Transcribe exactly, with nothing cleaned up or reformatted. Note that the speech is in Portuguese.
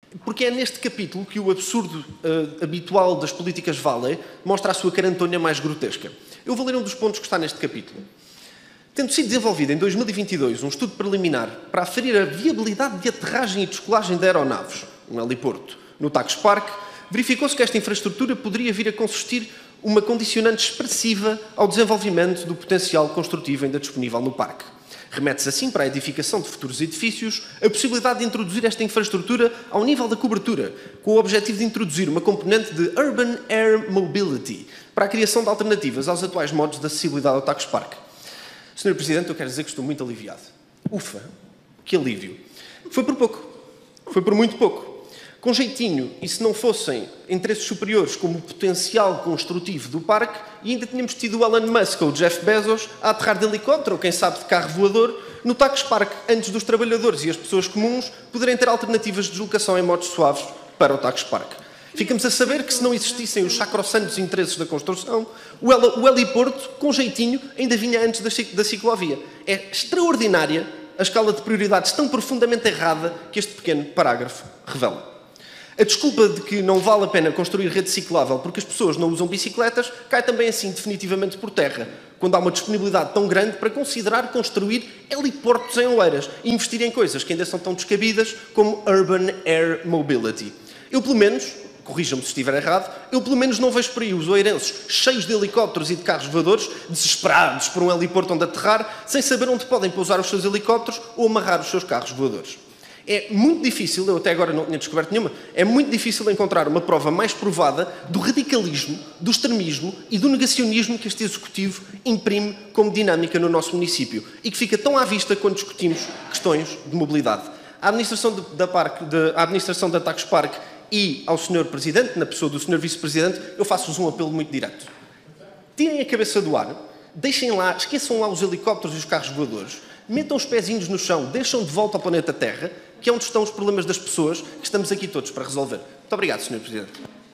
Porque é neste capítulo que o absurdo uh, habitual das políticas Vale mostra a sua carantonha mais grotesca. Eu vou ler um dos pontos que está neste capítulo. Tendo sido desenvolvido em dois mil e vinte e dois um estudo preliminar para aferir a viabilidade de aterragem e descolagem de aeronaves, um heliporto, no Tagus Park, verificou-se que esta infraestrutura poderia vir a consistir uma condicionante expressiva ao desenvolvimento do potencial construtivo ainda disponível no parque. Remete-se assim para a edificação de futuros edifícios a possibilidade de introduzir esta infraestrutura ao nível da cobertura, com o objetivo de introduzir uma componente de Urban Air Mobility para a criação de alternativas aos atuais modos de acessibilidade ao Tagus Park. senhor Presidente, eu quero dizer que estou muito aliviado. Ufa, que alívio. Foi por pouco. Foi por muito pouco. Com jeitinho, e se não fossem interesses superiores como o potencial construtivo do parque, e ainda tínhamos tido o Elon Musk ou o Jeff Bezos a aterrar de helicóptero, ou quem sabe de carro voador, no Tagus Park, antes dos trabalhadores e as pessoas comuns poderem ter alternativas de deslocação em modos suaves para o Tagus Park. Ficamos a saber que, se não existissem os sacrossantos interesses da construção, o, hel o heliporto, com jeitinho, ainda vinha antes da, da ciclovia. É extraordinária a escala de prioridades tão profundamente errada que este pequeno parágrafo revela. A desculpa de que não vale a pena construir rede ciclável porque as pessoas não usam bicicletas cai também assim definitivamente por terra, quando há uma disponibilidade tão grande para considerar construir heliportos em Oeiras e investir em coisas que ainda são tão descabidas como Urban Air Mobility. Eu, pelo menos, corrijam-me se estiver errado, eu pelo menos não vejo por aí os oeirenses cheios de helicópteros e de carros voadores, desesperados por um heliporto onde aterrar, sem saber onde podem pousar os seus helicópteros ou amarrar os seus carros voadores. É muito difícil, eu até agora não tinha descoberto nenhuma, é muito difícil encontrar uma prova mais provada do radicalismo, do extremismo e do negacionismo que este Executivo imprime como dinâmica no nosso município e que fica tão à vista quando discutimos questões de mobilidade. A administração, de, da, Parque, de, a administração da Tagus Park e ao senhor Presidente, na pessoa do senhor Vice-Presidente, eu faço-vos um apelo muito direto. Tirem a cabeça do ar, deixem lá, esqueçam lá os helicópteros e os carros voadores, metam os pezinhos no chão, deixam de volta ao planeta Terra, que é onde estão os problemas das pessoas que estamos aqui todos para resolver. Muito obrigado, senhor Presidente.